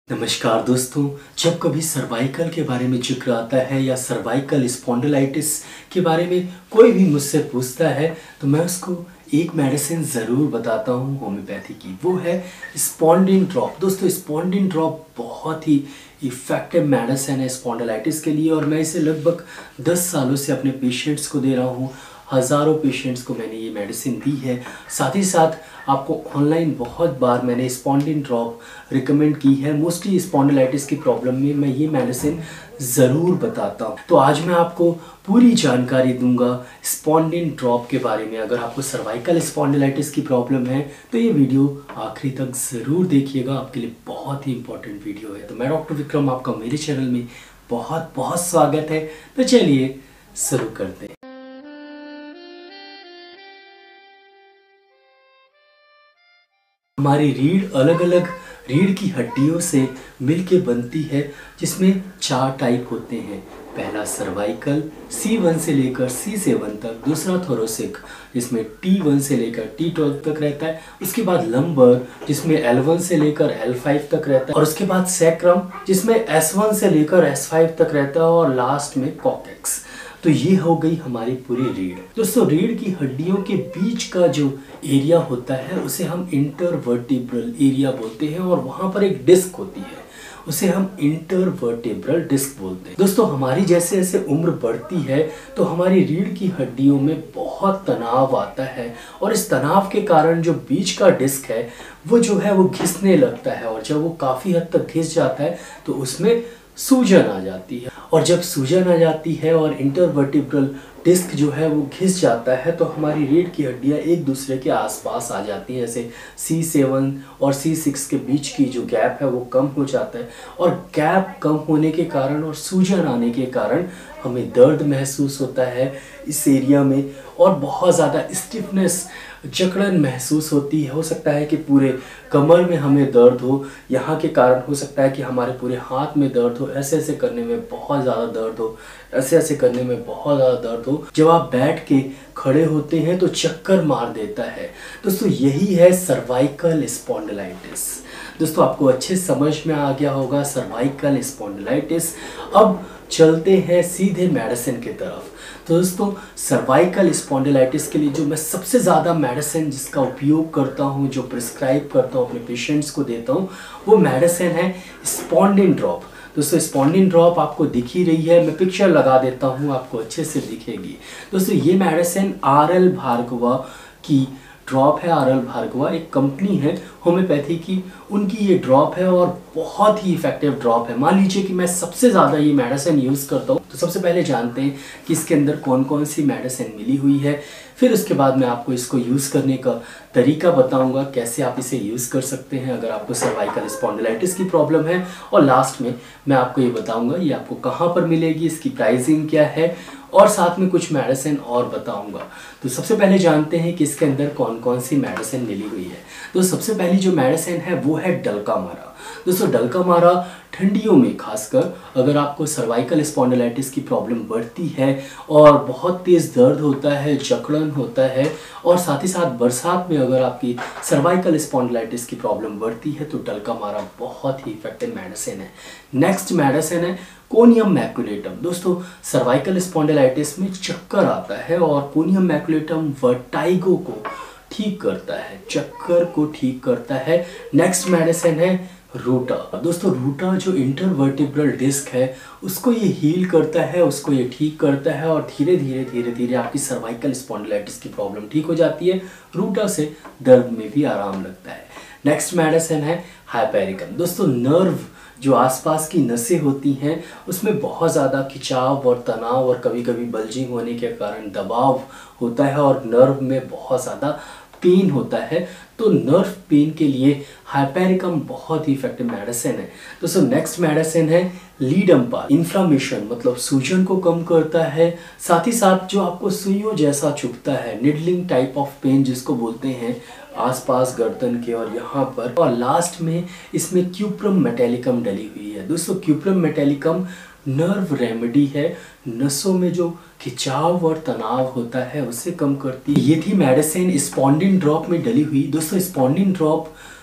नमस्कार दोस्तों। जब कभी सर्वाइकल के बारे में जिक्र आता है या सर्वाइकल स्पॉन्डिलाइटिस के बारे में कोई भी मुझसे पूछता है तो मैं उसको एक मेडिसिन ज़रूर बताता हूँ होम्योपैथी की। वो है स्पॉन्डिन ड्रॉप। दोस्तों स्पॉन्डिन ड्रॉप बहुत ही इफ़ेक्टिव मेडिसिन है स्पॉन्डिलाइटिस के लिए और मैं इसे लगभग 10 सालों से अपने पेशेंट्स को दे रहा हूँ। हज़ारों पेशेंट्स को मैंने ये मेडिसिन दी है। साथ ही साथ आपको ऑनलाइन बहुत बार मैंने स्पॉन्डिन ड्रॉप रिकमेंड की है। मोस्टली स्पॉन्डिलाइटिस की प्रॉब्लम में मैं ये मेडिसिन ज़रूर बताता हूँ। तो आज मैं आपको पूरी जानकारी दूंगा स्पॉन्डिन ड्रॉप के बारे में। अगर आपको सर्वाइकल स्पॉन्डिलाइटिस की प्रॉब्लम है तो ये वीडियो आखिरी तक ज़रूर देखिएगा, आपके लिए बहुत ही इंपॉर्टेंट वीडियो है। तो मैं डॉक्टर विक्रम, आपका मेरे चैनल में बहुत बहुत स्वागत है। तो चलिए शुरू करते हैं। हमारी रीढ़ अलग अलग रीढ़ की हड्डियों से मिलके बनती है, जिसमें 4 टाइप होते हैं। पहला सर्वाइकल C1 से लेकर C7 तक, दूसरा थोरेसिक जिसमें T1 से लेकर T12 तक रहता है, उसके बाद लंबर जिसमें L1 से लेकर L5 तक रहता है, और उसके बाद सैक्रम जिसमें S1 से लेकर S5 तक रहता है, और लास्ट में कॉकेक्स। तो ये हो गई हमारी पूरी रीढ़। दोस्तों रीढ़ की हड्डियों के बीच का जो एरिया होता है उसे हम इंटरवर्टिब्रल एरिया बोलते हैं, और वहां पर एक डिस्क होती है उसे हम इंटरवर्टिब्रल डिस्क बोलते हैं। दोस्तों हमारी जैसे जैसे उम्र बढ़ती है तो हमारी रीढ़ की हड्डियों में बहुत तनाव आता है, और इस तनाव के कारण जो बीच का डिस्क है वो जो है वो घिसने लगता है, और जब वो काफ़ी हद तक घिस जाता है तो उसमें सूजन आ जाती है। और जब सूजन आ जाती है और इंटरवर्टिब्रल डिस्क जो है वो घिस जाता है तो हमारी रीढ़ की हड्डियां एक दूसरे के आसपास आ जाती हैं। जैसे C7 और C6 के बीच की जो गैप है वो कम हो जाता है, और गैप कम होने के कारण और सूजन आने के कारण हमें दर्द महसूस होता है इस एरिया में, और बहुत ज़्यादा स्टिफनेस जकड़न महसूस होती है। हो सकता है कि पूरे कमर में हमें दर्द हो, यहाँ के कारण हो सकता है कि हमारे पूरे हाथ में दर्द हो, ऐसे ऐसे करने में बहुत ज़्यादा दर्द हो, ऐसे ऐसे करने में बहुत ज़्यादा दर्द हो। जब आप बैठ के खड़े होते हैं तो चक्कर मार देता है। दोस्तों यही है सर्वाइकल स्पॉन्डिलाइटिस। दोस्तों आपको अच्छे समझ में आ गया होगा सर्वाइकल स्पॉन्डिलाइटिस। अब चलते हैं सीधे मेडिसिन की तरफ। तो दोस्तों सर्वाइकल स्पॉन्डिलाइटिस के लिए जो मैं सबसे ज़्यादा मेडिसिन जिसका उपयोग करता हूँ, जो प्रिस्क्राइब करता हूँ, अपने पेशेंट्स को देता हूँ, वो मेडिसिन है स्पॉन्डिन ड्रॉप। दोस्तों स्पॉन्डिन ड्रॉप आपको दिख ही रही है, मैं पिक्चर लगा देता हूँ, आपको अच्छे से दिखेगी। दोस्तों ये मेडिसिन RL भार्गवा की ड्रॉप है। RL भार्गवा एक कंपनी है होम्योपैथी की, उनकी ये ड्रॉप है और बहुत ही इफेक्टिव ड्रॉप है। मान लीजिए कि मैं सबसे ज़्यादा ये मेडिसिन यूज़ करता हूँ, तो सबसे पहले जानते हैं कि इसके अंदर कौन कौन सी मेडिसिन मिली हुई है। फिर उसके बाद मैं आपको इसको यूज़ करने का तरीका बताऊंगा, कैसे आप इसे यूज़ कर सकते हैं अगर आपको सर्वाइकल स्पॉन्डिलाइटिस की प्रॉब्लम है, और लास्ट में मैं आपको ये बताऊंगा ये आपको कहाँ पर मिलेगी, इसकी प्राइसिंग क्या है, और साथ में कुछ मेडिसिन और बताऊंगा। तो सबसे पहले जानते हैं कि इसके अंदर कौन कौन सी मेडिसिन मिली हुई है। तो सबसे पहली जो मेडिसिन है वो है डल्कामारा। दोस्तों डल्कामारा ठंडियों में खासकर अगर आपको सर्वाइकल स्पॉन्डिलाइटिस की प्रॉब्लम बढ़ती है और बहुत तेज़ दर्द होता है, जकड़न होता है, और साथ ही साथ बरसात में अगर आपकी सर्वाइकल स्पॉन्डिलाइटिस की प्रॉब्लम बढ़ती है तो डल्कामारा बहुत ही इफेक्टिव मेडिसिन है। नेक्स्ट मेडिसिन है कोनियम मैकुलेटम। दोस्तों सर्वाइकल स्पॉन्डिलाइटिस में चक्कर आता है और कोनियम मैकुलेटम वर्टाइगो को ठीक करता है, चक्कर को ठीक करता है। नेक्स्ट मेडिसिन है रूटा। दोस्तों रूटा जो इंटरवर्टिब्रल डिस्क है उसको ये हील करता है, उसको ये ठीक करता है, और धीरे धीरे आपकी सर्वाइकल स्पॉन्डिलाइटिस की प्रॉब्लम ठीक हो जाती है। रूटा से दर्द में भी आराम लगता है। नेक्स्ट मेडिसिन है हाइपेरिकम। दोस्तों नर्व जो आसपास की नसें होती हैं उसमें बहुत ज़्यादा खिंचाव और तनाव और कभी कभी बल्जिंग होने के कारण दबाव होता है, और नर्व में बहुत ज़्यादा पेन होता है। तो नर्व पेन के लिए हाइपेरिकम बहुत ही इफेक्टिव मेडिसिन है। दोस्तों नेक्स्ट मेडिसिन है लीडम्पाल। इन्फ्लामेशन मतलब सूजन को कम करता है, साथ ही साथ जो आपको सुइयों जैसा चुभता है, निडलिंग टाइप ऑफ पेन जिसको बोलते हैं, आसपास गर्दन के और यहाँ पर, और लास्ट में इसमें क्यूप्रम मेटेलिकम डली हुई है। दोस्तों क्यूप्रम मेटेलिकम नर्व रेमेडी है, नसों में जो खिंचाव और तनाव होता है उसे कम करती है। ये थी मेडिसिन स्पॉन्डिन ड्रॉप में डली हुई। दोस्तों स्पॉन्डिन ड्रॉप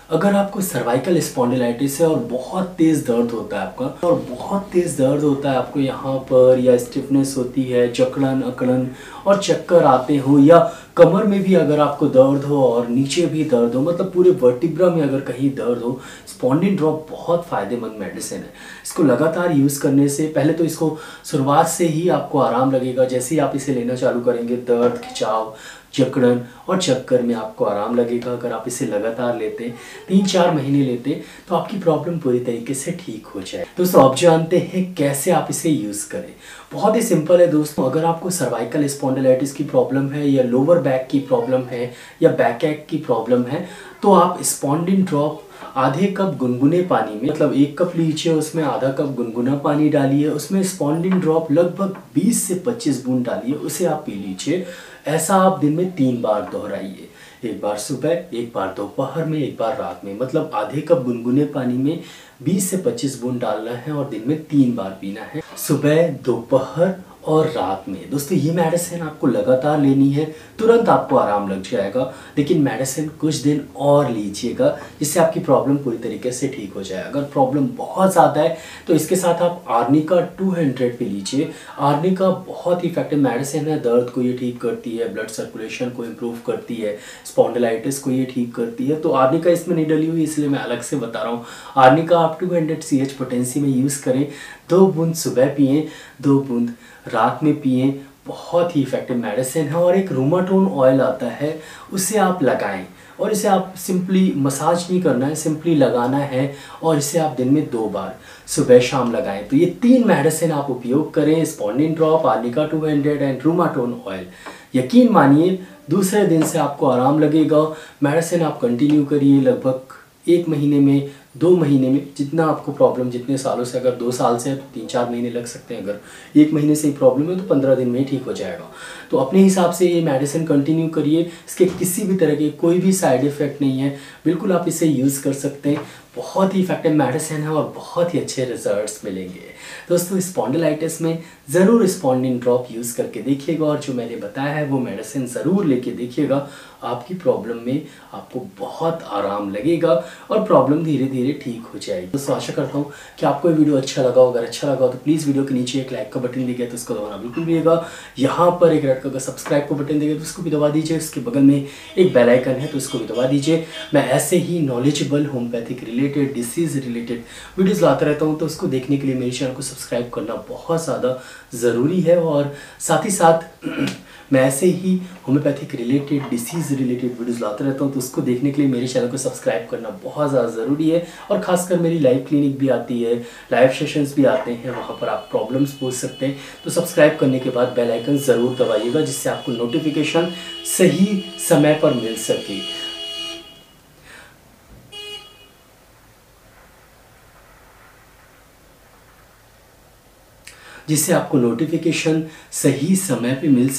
अगर आपको सर्वाइकल स्पॉन्डिलाइटिस है और बहुत तेज़ दर्द होता है आपका, और बहुत तेज़ दर्द होता है आपको यहाँ पर, या स्टिफनेस होती है, जकड़न अकड़न और चक्कर आते हो, या कमर में भी अगर आपको दर्द हो और नीचे भी दर्द हो, मतलब पूरे वर्टिब्रा में अगर कहीं दर्द हो, स्पॉन्डिन ड्रॉप बहुत फ़ायदेमंद मेडिसिन है। इसको लगातार यूज़ करने से पहले तो इसको शुरुआत से ही आपको आराम लगेगा। जैसे ही आप इसे लेना चालू करेंगे, दर्द, खिंचाव, जकड़न और चक्कर में आपको आराम लगेगा। अगर आप इसे लगातार लेते, 3-4 महीने लेते, तो आपकी प्रॉब्लम पूरी तरीके से ठीक हो जाए। दोस्तों आप जानते हैं कैसे आप इसे यूज़ करें। बहुत ही सिंपल है दोस्तों। अगर आपको सर्वाइकल स्पॉन्डिलाइटिस की प्रॉब्लम है, या लोअर बैक की प्रॉब्लम है, या बैक एक की प्रॉब्लम है, तो आप स्पॉन्डिन ड्रॉप आधे कप गुनगुने पानी में, मतलब 1 कप लीजिए, उसमें आधा कप गुनगुना पानी डालिए, उसमें स्पॉन्डिन ड्रॉप लगभग 20 से 25 बूंद डालिए, उसे आप पी लीजिए। ऐसा आप दिन में 3 बार दोहराइए, 1 बार सुबह, 1 बार दोपहर में, 1 बार रात में। मतलब आधे कप गुनगुने पानी में 20 से 25 बूंद डालना है और दिन में 3 बार पीना है, सुबह, दोपहर और रात में। दोस्तों ये मेडिसिन आपको लगातार लेनी है, तुरंत आपको आराम लग जाएगा, लेकिन मेडिसिन कुछ दिन और लीजिएगा, जिससे आपकी प्रॉब्लम पूरी तरीके से ठीक हो जाए। अगर प्रॉब्लम बहुत ज़्यादा है तो इसके साथ आप आर्निका 200 भी लीजिए। आर्निका बहुत ही इफेक्टिव मेडिसिन है। दर्द को ये ठीक करती है, ब्लड सर्कुलेशन को इम्प्रूव करती है, स्पॉन्डिलाइटिस को ये ठीक करती है। तो आर्निका इसमें नहीं डली हुई, इसलिए मैं अलग से बता रहा हूँ। आर्निका आप 200 CH पोटेंसी में यूज़ करें। 2 बूंद सुबह पिएँ, 2 बूंद रात में पिएं। बहुत ही इफेक्टिव मेडिसिन है। और एक रूमाटोन ऑयल आता है, उसे आप लगाएं, और इसे आप सिंपली मसाज नहीं करना है, सिंपली लगाना है, और इसे आप दिन में 2 बार सुबह शाम लगाएं। तो ये 3 मेडिसिन आप उपयोग करें, Spondin drop, arnica 200 and Rumatone oil. यकीन मानिए दूसरे दिन से आपको आराम लगेगा। मेडिसिन आप कंटिन्यू करिए, लगभग 1 महीने में, 2 महीने में, जितना आपको प्रॉब्लम, जितने सालों से, अगर 2 साल से है तो 3-4 महीने लग सकते हैं, अगर 1 महीने से ही प्रॉब्लम है तो 15 दिन में ही ठीक हो जाएगा। तो अपने हिसाब से ये मेडिसिन कंटिन्यू करिए। इसके किसी भी तरह के कोई भी साइड इफ़ेक्ट नहीं है, बिल्कुल आप इसे यूज़ कर सकते हैं। बहुत ही इफेक्टिव मेडिसिन है और बहुत ही अच्छे रिजल्ट्स मिलेंगे। दोस्तों स्पॉन्डिलाइटिस में ज़रूर स्पॉन्डिन ड्रॉप यूज़ करके देखिएगा, और जो मैंने बताया है वो मेडिसिन ज़रूर लेके देखिएगा। आपकी प्रॉब्लम में आपको बहुत आराम लगेगा और प्रॉब्लम धीरे धीरे ठीक हो जाएगी। दोस्तों आशा करता हूँ कि आपको ये वीडियो अच्छा लगा होगा। अगर अच्छा लगा हो तो प्लीज़ वीडियो के नीचे एक लाइक का बटन दिया गया तो उसको दबाना बिल्कुल भूलिएगा। यहाँ पर एक रेड कलर का सब्सक्राइब का बटन दिया गया तो उसको भी दबा दीजिए। उसके बगल में एक बेल आइकन है तो उसको भी दबा दीजिए। मैं ऐसे ही knowledgeable homeopathic related, disease related videos लाता रहता हूँ, तो उसको देखने के लिए मेरे चैनल को सब्सक्राइब करना बहुत ज़्यादा ज़रूरी है। और साथ ही साथ मैं ऐसे ही homeopathic related, disease related videos लाता रहता हूँ, तो उसको देखने के लिए मेरे चैनल को सब्सक्राइब करना बहुत ज़्यादा ज़रूरी है। और ख़ासकर मेरी लाइव क्लिनिक भी आती है, लाइव सेशंस भी आते हैं, वहाँ पर आप प्रॉब्लम्स पूछ सकते हैं। तो सब्सक्राइब करने के बाद बेल आइकन ज़रूर दबाइएगा, जिससे आपको नोटिफिकेशन सही समय पर मिल सके। जिससे आपको नोटिफिकेशन सही समय पे मिल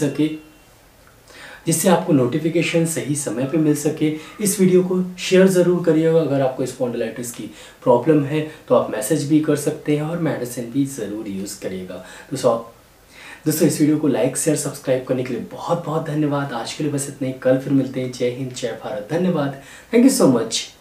सके। इस वीडियो को शेयर ज़रूर करिएगा। अगर आपको स्पॉन्डिलाइटिस की प्रॉब्लम है तो आप मैसेज भी कर सकते हैं और मेडिसिन भी ज़रूर यूज़ करिएगा। दोस्तों इस वीडियो को लाइक, शेयर, सब्सक्राइब करने के लिए बहुत बहुत धन्यवाद। आज के लिए बस इतना ही। कल फिर मिलते हैं। जय हिंद, जय भारत। धन्यवाद। Thank you so much.